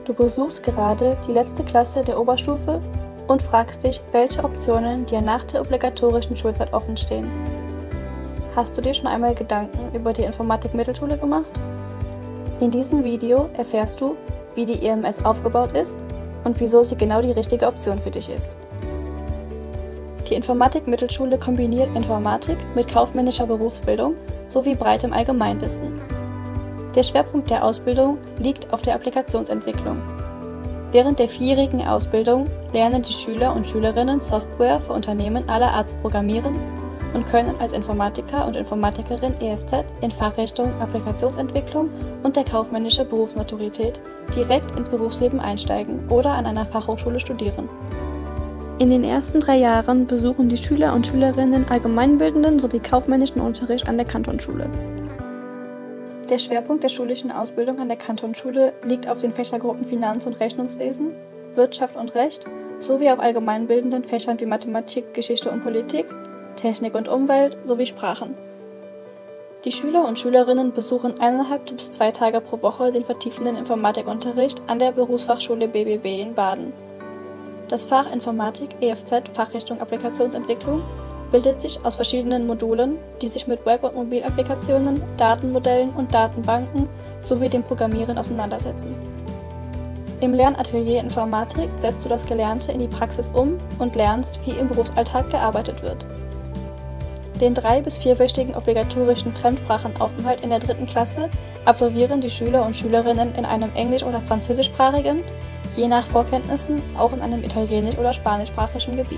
Du besuchst gerade die letzte Klasse der Oberstufe und fragst dich, welche Optionen dir nach der obligatorischen Schulzeit offen stehen. Hast du dir schon einmal Gedanken über die Informatik-Mittelschule gemacht? In diesem Video erfährst du, wie die IMS aufgebaut ist und wieso sie genau die richtige Option für dich ist. Die Informatik-Mittelschule kombiniert Informatik mit kaufmännischer Berufsbildung sowie breitem Allgemeinwissen. Der Schwerpunkt der Ausbildung liegt auf der Applikationsentwicklung. Während der 4-jährigen Ausbildung lernen die Schüler und Schülerinnen Software für Unternehmen aller Art zu programmieren und können als Informatiker und Informatikerin EFZ in Fachrichtung Applikationsentwicklung und der kaufmännische Berufsmaturität direkt ins Berufsleben einsteigen oder an einer Fachhochschule studieren. In den ersten 3 Jahren besuchen die Schüler und Schülerinnen allgemeinbildenden sowie kaufmännischen Unterricht an der Kantonsschule. Der Schwerpunkt der schulischen Ausbildung an der Kantonsschule liegt auf den Fächergruppen Finanz- und Rechnungswesen, Wirtschaft und Recht sowie auf allgemeinbildenden Fächern wie Mathematik, Geschichte und Politik, Technik und Umwelt sowie Sprachen. Die Schüler und Schülerinnen besuchen 1,5 bis 2 Tage pro Woche den vertiefenden Informatikunterricht an der Berufsfachschule BBB in Baden. Das Fach Informatik EFZ Fachrichtung Applikationsentwicklung bildet sich aus verschiedenen Modulen, die sich mit Web- und Mobilapplikationen, Datenmodellen und Datenbanken sowie dem Programmieren auseinandersetzen. Im Lernatelier Informatik setzt du das Gelernte in die Praxis um und lernst, wie im Berufsalltag gearbeitet wird. Den 3- bis 4-wöchigen obligatorischen Fremdsprachenaufenthalt in der 3. Klasse absolvieren die Schüler und Schülerinnen in einem englisch- oder französischsprachigen, je nach Vorkenntnissen auch in einem italienisch- oder spanischsprachigen Gebiet.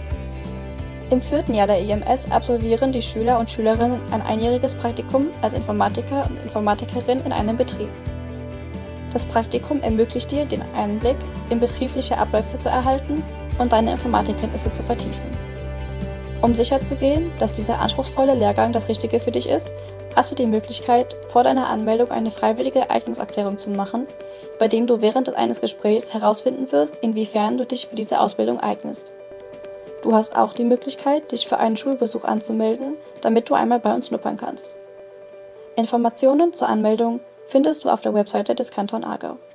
Im 4. Jahr der IMS absolvieren die Schüler und Schülerinnen ein einjähriges Praktikum als Informatiker und Informatikerin in einem Betrieb. Das Praktikum ermöglicht dir, den Einblick in betriebliche Abläufe zu erhalten und deine Informatikkenntnisse zu vertiefen. Um sicherzugehen, dass dieser anspruchsvolle Lehrgang das Richtige für dich ist, hast du die Möglichkeit, vor deiner Anmeldung eine freiwillige Eignungserklärung zu machen, bei dem du während eines Gesprächs herausfinden wirst, inwiefern du dich für diese Ausbildung eignest. Du hast auch die Möglichkeit, dich für einen Schulbesuch anzumelden, damit du einmal bei uns schnuppern kannst. Informationen zur Anmeldung findest du auf der Webseite des Kanton Aargau.